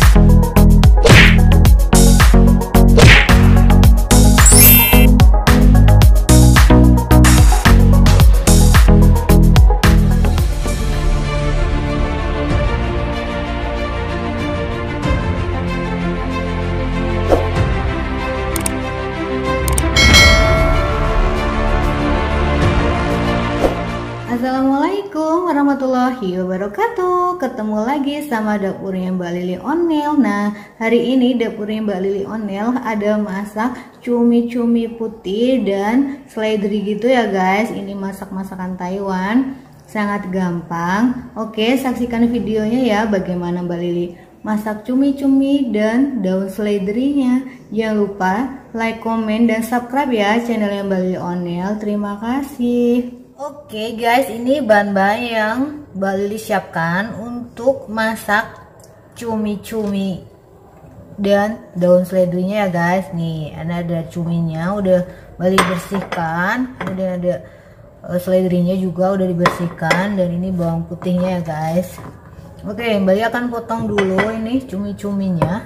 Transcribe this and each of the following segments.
Assalamualaikum warahmatullahi wabarakatuh. Ketemu lagi sama dapurnya Mbak Lili Onel. Nah, hari ini dapurnya Mbak Lili Onel ada masak cumi-cumi putih dan seledri gitu ya guys. Ini masak-masakan Taiwan, sangat gampang. Oke, saksikan videonya ya bagaimana Mbak Lili masak cumi-cumi dan daun seledrinya. Jangan lupa like, komen, dan subscribe ya channelnya Mbak Lili Onel. Terima kasih. Oke guys, ini bahan-bahan yang Mbak Lili siapkan untuk masak cumi-cumi dan daun seledrinya ya guys. Nih, ada cuminya udah Mbak Lili bersihkan, kemudian ada seledrinya juga udah dibersihkan, dan ini bawang putihnya ya guys. Oke, Mbak Lili akan potong dulu ini cumi-cuminya.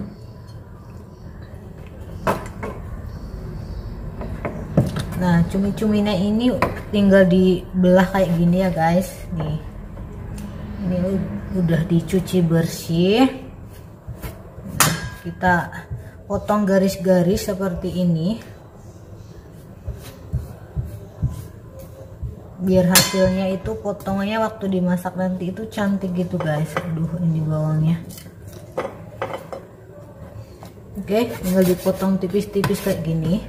Nah, cumi-cuminya ini tinggal dibelah kayak gini ya guys. Nih, ini udah dicuci bersih. Nah, kita potong garis-garis seperti ini biar hasilnya itu potongannya waktu dimasak nanti itu cantik gitu guys. Aduh, ini bawangnya. Oke, tinggal dipotong tipis-tipis kayak gini.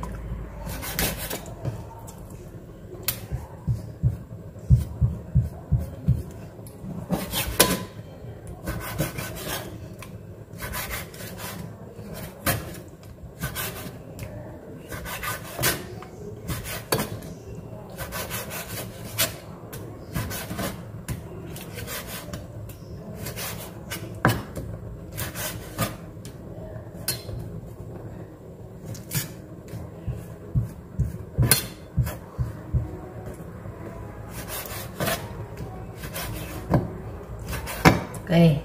Oke.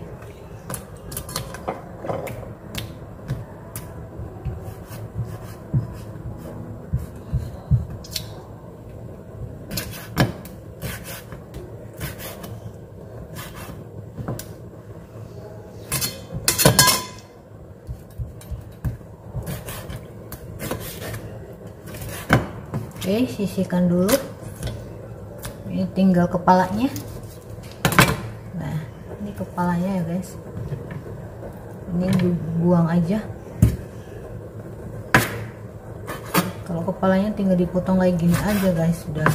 Oke, sisihkan dulu. Ini tinggal kepalanya. Nah, ini kepalanya ya guys. Ini dibuang aja. Kalau kepalanya tinggal dipotong kayak gini aja guys, sudah.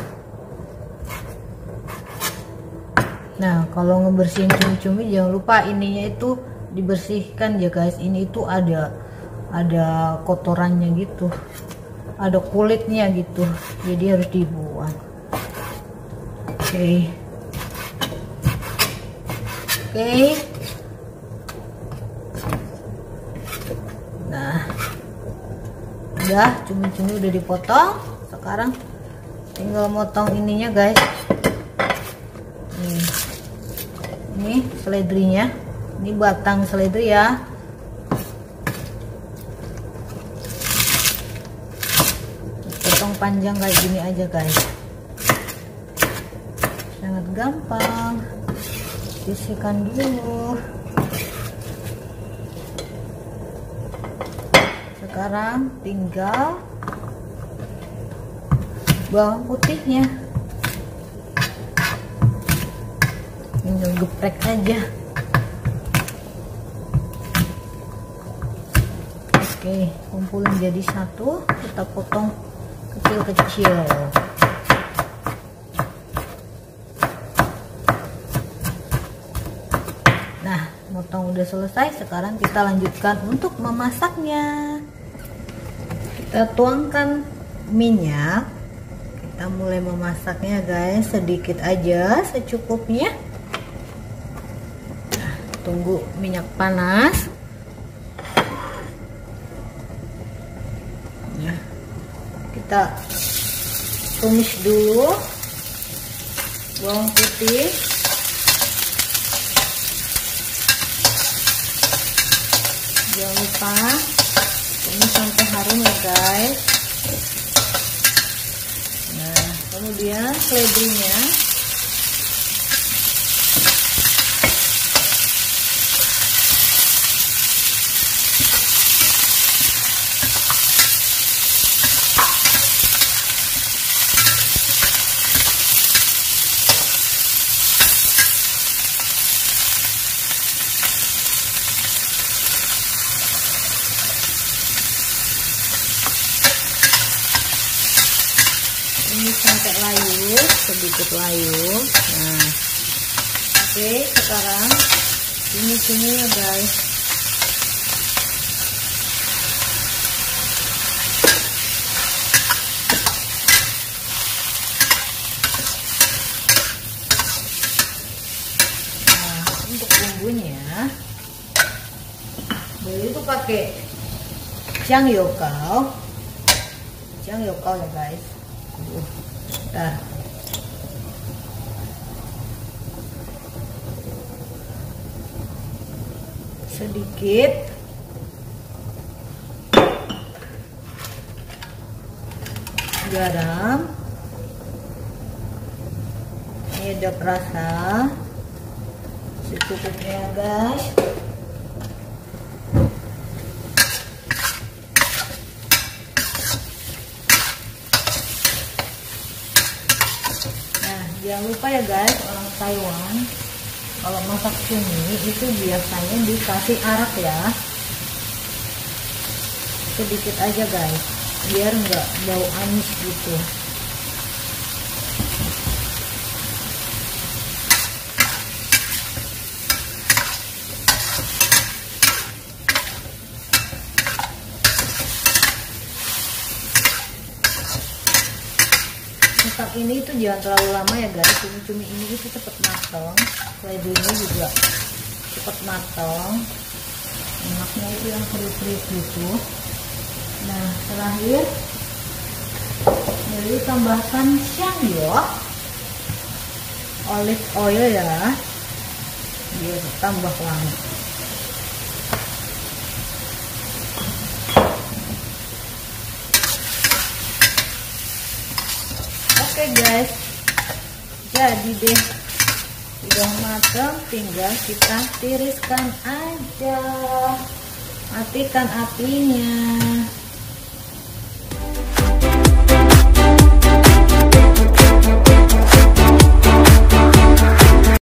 Nah, kalau ngebersihin cumi-cumi jangan lupa ininya itu dibersihkan ya guys. Ini itu ada kotorannya gitu, ada kulitnya gitu, jadi harus dibuang. Oke. Nah, udah cumi-cumi udah dipotong. Sekarang tinggal motong ininya guys. Ini seledrinya, ini batang seledri ya. Potong panjang kayak gini aja guys, sangat gampang. Sisihkan dulu. Sekarang tinggal bawang putihnya, tinggal geprek aja. Oke, kumpulin jadi satu, kita potong kecil-kecil. Nah, motong udah selesai. Sekarang kita lanjutkan untuk memasaknya. Kita tuangkan minyak. Kita mulai memasaknya guys, sedikit aja, secukupnya. Nah, tunggu minyak panas. Nah, kita tumis dulu bawang putih. Jangan lupa ini sampai harum ya guys. Nah, kemudian seledrinya ini sampai layu, sedikit layu. Nah, oke, sekarang ini ya guys. Nah, untuk bumbunya, jadi itu pakai jangyokao ya guys. Bentar. Sedikit garam, ini ada perasa secukupnya guys. Jangan lupa ya guys, orang Taiwan kalau masak cumi itu biasanya dikasih arak ya, sedikit aja guys, biar nggak bau amis gitu. Masak ini itu jangan terlalu lama ya guys, cumi-cumi ini itu cepet matang, seledrinya juga cepet matang, enaknya itu yang kering-kering gitu. Nah, terakhir jadi tambahkan shangyok, olive oil ya, biar tambah wangi. Oke guys, jadi deh udah matang, tinggal kita tiriskan aja, matikan apinya.